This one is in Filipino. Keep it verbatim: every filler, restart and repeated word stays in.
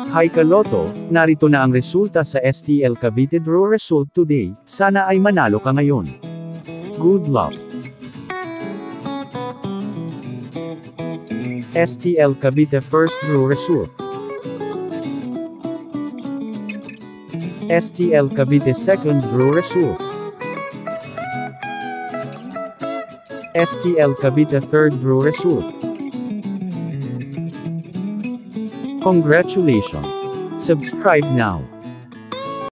Hi Kaloto, narito na ang resulta sa S T L Cavite draw result today, sana ay manalo ka ngayon. Good luck! S T L Cavite first draw result. S T L Cavite second draw result. S T L Cavite third draw result. Congratulations! Subscribe now.